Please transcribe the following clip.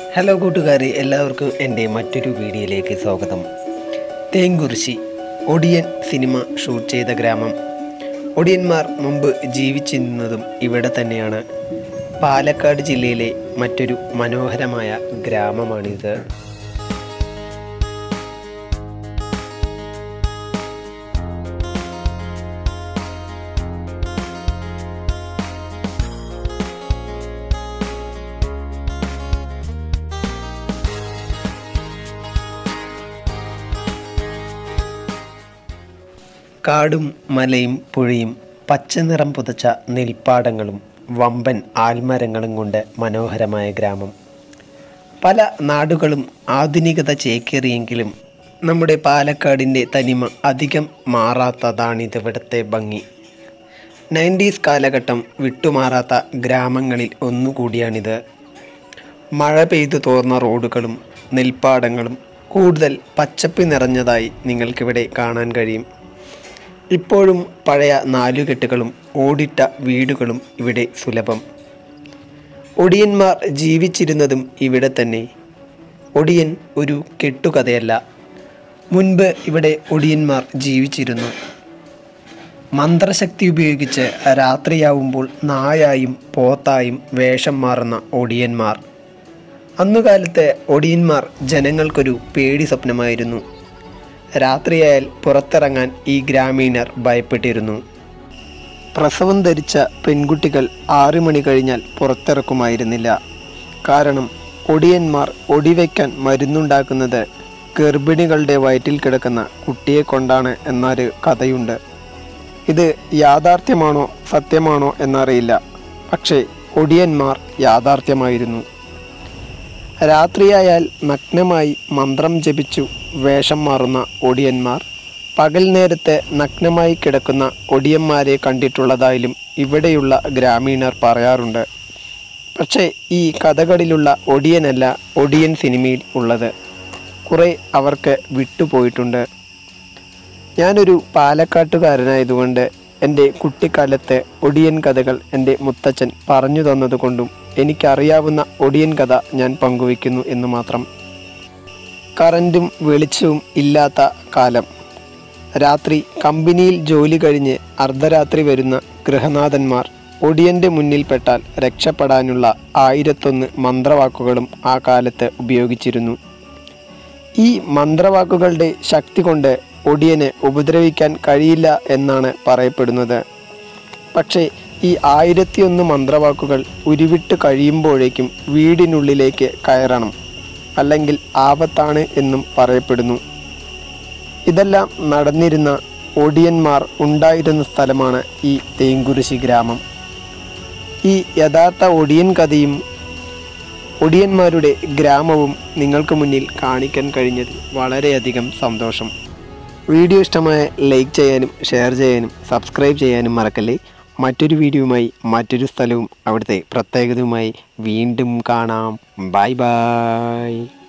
Hello കൂട്ടുകാരെ, എല്ലാവർക്കും എൻ്റെ മറ്റൊരു വീഡിയോയിലേക്ക് സ്വാഗതം. തേങ്കുറിശ്ശി ഒടിയൻ സിനിമ ഷൂട്ട് ചെയ്ത ഗ്രാമം. ഒടിയന്മാർ മുമ്പ് ജീവിച്ചിരുന്നതും ഇവിടെ തന്നെയാണ്. പാലക്കാട് ജില്ലയിലെ മറ്റൊരു മനോഹരമായ ഗ്രാമമാണിത്. കാടും മലയും പുഴയും പച്ചനിറം പുതച്ച നെൽപ്പാടങ്ങളും വമ്പൻ ആൽമരങ്ങളും കൊണ്ട് മനോഹരമായ ഗ്രാമം. പല നാടുകളും ആധുനികത ചേക്കേറിയെങ്കിലും നമ്മുടെ പാലക്കാടിൻ്റെ തനിമ അധികം മാറാത്തതാണിതിവിടുത്തെ ഭംഗി. 90s കാലഘട്ടം വിട്ടുമാറാത്ത ഗ്രാമങ്ങളിൽ ഒന്നുകൂടിയാണിത്. മഴ പെയ്തു തോർന്ന റോഡുകളും നെൽപ്പാടങ്ങളും കൂടുതൽ പച്ചപ്പ് നിറഞ്ഞതായി നിങ്ങൾക്കിവിടെ കാണാൻ കഴിയും. ഇപ്പോഴും പഴയ നാലുകെട്ടുകളും ഓടിട്ട വീടുകളും ഇവിടെ സുലഭം. ഒടിയന്മാർ ജീവിച്ചിരുന്നതും ഇവിടെ തന്നെ. ഒടിയൻ ഒരു കെട്ടുകഥയല്ല. മുൻപ് ഇവിടെ ഒടിയന്മാർ ജീവിച്ചിരുന്നു. മന്ത്രശക്തി ഉപയോഗിച്ച് രാത്രിയാവുമ്പോൾ നായായും പോത്തായും വേഷം മാറുന്ന ഒടിയന്മാർ. അന്നുകാലത്ത് ഒടിയന്മാർ ജനങ്ങൾക്കൊരു പേടി സ്വപ്നമായിരുന്നു. രാത്രിയായാൽ പുറത്തിറങ്ങാൻ ഈ ഗ്രാമീണർ ഭയപ്പെട്ടിരുന്നു. പ്രസവം ധരിച്ച പെൺകുട്ടികൾ 6 മണി കഴിഞ്ഞാൽ പുറത്തിറക്കുമായിരുന്നില്ല. കാരണം ഒടിയന്മാർ ഒടിവയ്ക്കാൻ മരുന്നുണ്ടാക്കുന്നത് ഗർഭിണികളുടെ വയറ്റിൽ കിടക്കുന്ന കുട്ടിയെ കൊണ്ടാണ് എന്നൊരു കഥയുണ്ട്. ഇത് യാഥാർത്ഥ്യമാണോ സത്യമാണോ എന്നറിയില്ല. പക്ഷേ ഒടിയന്മാർ യാഥാർത്ഥ്യമായിരുന്നു. രാത്രിയായാൽ നഗ്നമായി മന്ത്രം ജപിച്ചു വേഷം മാറുന്ന ഒടിയന്മാർ പകൽ നേരത്തെ നഗ്നമായി കിടക്കുന്ന ഒടിയന്മാരെ കണ്ടിട്ടുള്ളതായാലും ഇവിടെയുള്ള ഗ്രാമീണർ പറയാറുണ്ട്. പക്ഷേ ഈ കഥകളിലുള്ള ഒടിയനല്ല ഒടിയൻ സിനിമയിൽ ഉള്ളത്. കുറേ അവർക്ക് വിട്ടുപോയിട്ടുണ്ട്. ഞാനൊരു പാലക്കാട്ടുകാരനായതുകൊണ്ട് എൻ്റെ കുട്ടിക്കാലത്തെ ഒടിയൻ കഥകൾ എൻ്റെ മുത്തച്ഛൻ പറഞ്ഞു തന്നതുകൊണ്ടും എനിക്കറിയാവുന്ന ഒടിയൻ കഥ ഞാൻ പങ്കുവയ്ക്കുന്നു എന്ന് മാത്രം. കറൻറ്റും വെളിച്ചവും ഇല്ലാത്ത കാലം. രാത്രി കമ്പനിയിൽ ജോലി കഴിഞ്ഞ് അർദ്ധരാത്രി വരുന്ന ഗൃഹനാഥന്മാർ ഒടിയൻ്റെ മുന്നിൽപ്പെട്ടാൽ രക്ഷപ്പെടാനുള്ള 1001 മന്ത്രവാക്കുകളും ആ കാലത്ത് ഉപയോഗിച്ചിരുന്നു. ഈ മന്ത്രവാക്കുകളുടെ ശക്തി കൊണ്ട് ഒടിയനെ ഉപദ്രവിക്കാൻ കഴിയില്ല എന്നാണ് പറയപ്പെടുന്നത്. പക്ഷേ ഈ 1001 മന്ത്രവാക്കുകൾ ഉരുവിട്ട് കഴിയുമ്പോഴേക്കും വീടിനുള്ളിലേക്ക് കയറണം, അല്ലെങ്കിൽ ആപത്താണ് എന്നും പറയപ്പെടുന്നു. ഇതെല്ലാം നടന്നിരുന്ന ഒടിയന്മാർ ഉണ്ടായിരുന്ന സ്ഥലമാണ് ഈ തേങ്കുറിശ്ശി ഗ്രാമം. ഈ യഥാർത്ഥ ഒടിയൻ കഥയും ഒടിയന്മാരുടെ ഗ്രാമവും നിങ്ങൾക്ക് മുന്നിൽ കാണിക്കാൻ കഴിഞ്ഞതിൽ വളരെയധികം സന്തോഷം. വീഡിയോ ഇഷ്ടമായ ലൈക്ക് ചെയ്യാനും ഷെയർ ചെയ്യാനും സബ്സ്ക്രൈബ് ചെയ്യാനും മറക്കല്ലേ. മറ്റൊരു വീഡിയോയുമായി മറ്റൊരു സ്ഥലവും അവിടുത്തെ പ്രത്യേകതയുമായി വീണ്ടും കാണാം. Bye by.